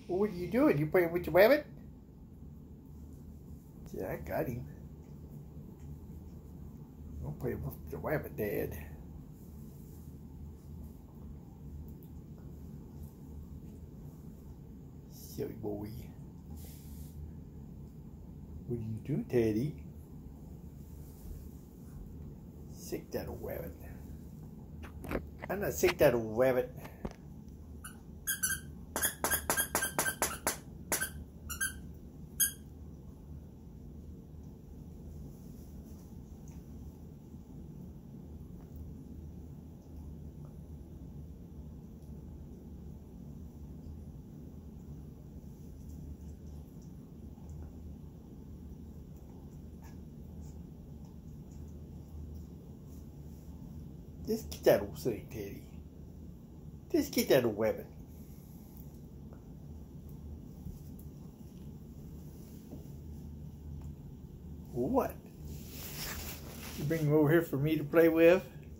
What are you doing? You playing with your rabbit? Yeah, I got him. I'm playing with the rabbit, Dad. Silly boy. What are you doing, Teddy? Sick that old rabbit. I'm not sick that old rabbit. Just get that old thing, Teddy. Just get that old rabbit. What? You bring him over here for me to play with?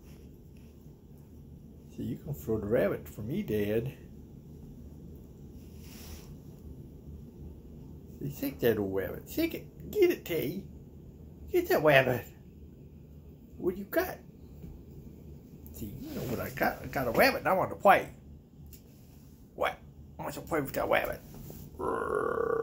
So you can throw the rabbit for me, Dad. So sick that old rabbit. Sick it. Get it, Teddy. Get that rabbit. What you got? See, you know what I got? I got a rabbit and I want to play. What? I want to play with that rabbit.